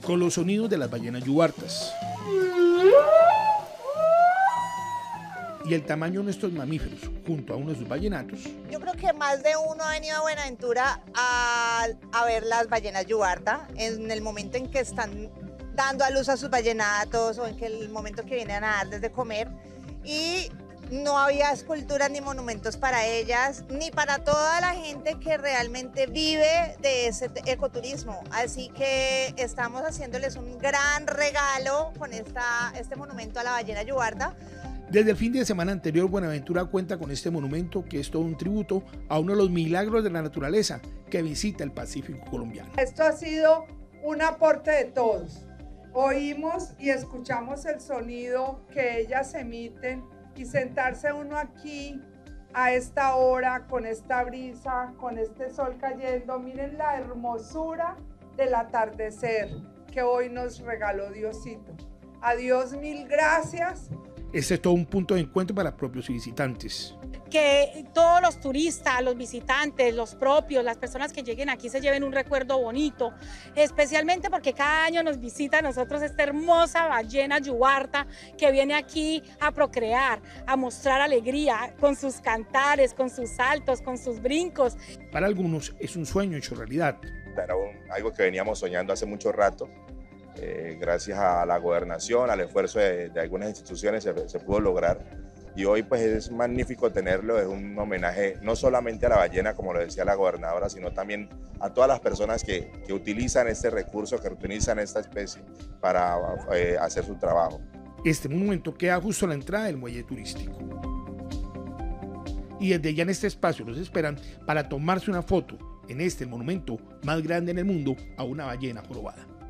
con los sonidos de las ballenas yubartas y el tamaño de estos mamíferos junto a uno de sus ballenatos. Yo creo que más de uno ha venido a Buenaventura a ver las ballenas yubarta en el momento en que están dando a luz a sus ballenatos o en que el momento que vienen a darles de comer, y no había esculturas ni monumentos para ellas, ni para toda la gente que realmente vive de ese ecoturismo. Así que estamos haciéndoles un gran regalo con este monumento a la ballena yubarta. Desde el fin de semana anterior, Buenaventura cuenta con este monumento que es todo un tributo a uno de los milagros de la naturaleza que visita el Pacífico colombiano. Esto ha sido un aporte de todos. Oímos y escuchamos el sonido que ellas emiten, y sentarse uno aquí a esta hora, con esta brisa, con este sol cayendo. Miren la hermosura del atardecer que hoy nos regaló Diosito. A Dios mil gracias. Este es todo un punto de encuentro para propios y visitantes. Que todos los turistas, los visitantes, los propios, las personas que lleguen aquí se lleven un recuerdo bonito, especialmente porque cada año nos visita a nosotros esta hermosa ballena yubarta que viene aquí a procrear, a mostrar alegría con sus cantares, con sus saltos, con sus brincos. Para algunos es un sueño hecho realidad. Era algo que veníamos soñando hace mucho rato. Gracias a la gobernación, al esfuerzo de algunas instituciones se pudo lograr, y hoy pues es magnífico tenerlo. Es un homenaje no solamente a la ballena, como lo decía la gobernadora, sino también a todas las personas que utilizan este recurso, que utilizan esta especie para hacer su trabajo. Este monumento queda justo a la entrada del muelle turístico, y desde ya en este espacio los esperan para tomarse una foto en este monumento más grande en el mundo a una ballena jorobada.